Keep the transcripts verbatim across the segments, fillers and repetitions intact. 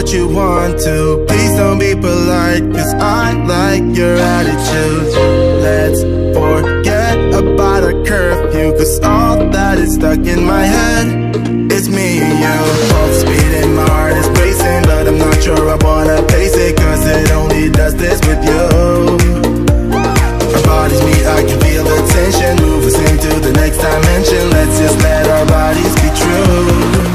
what you want to. Please don't be polite, cause I like your attitude. Let's forget about a curfew, cause all that is stuck in my head is me and you. Both speed and my heart is racing, but I'm not sure I wanna pace it, cause it only does this with you. Our bodies meet, I can feel the tension, move us into the next dimension. Let's just let our bodies be true.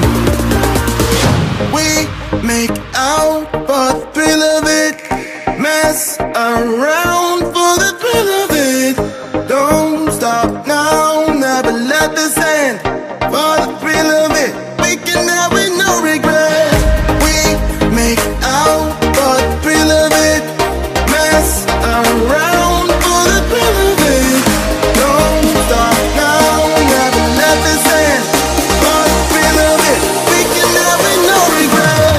We make out for the thrill of it, mess around for the thrill of it. Don't stop now, never let this end. For the thrill of it, we can have it, no regret. We make out for the thrill of it, mess around for the thrill of it. Don't stop now, never let this end. For the thrill of it, we can have it, no regret.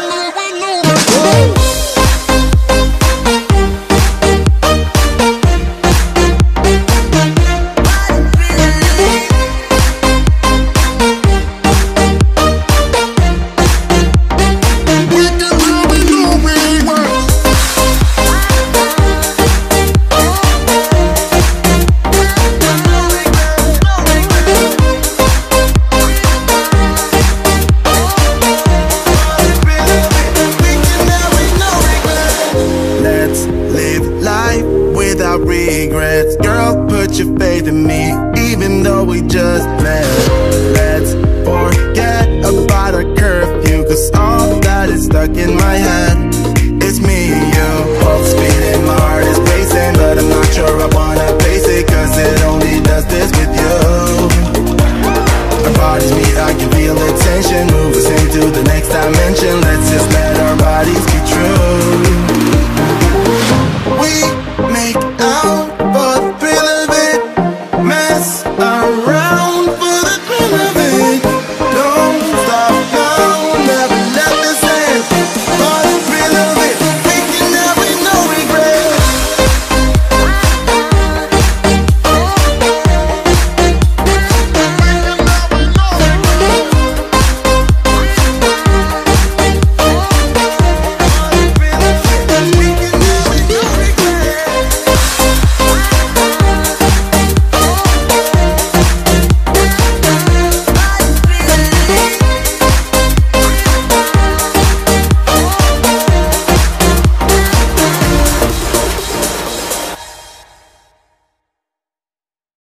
Regrets, girl, put your faith in me, even though we just met. Let's forget about a curfew, cause all that is stuck in my head is me and you, both speeding.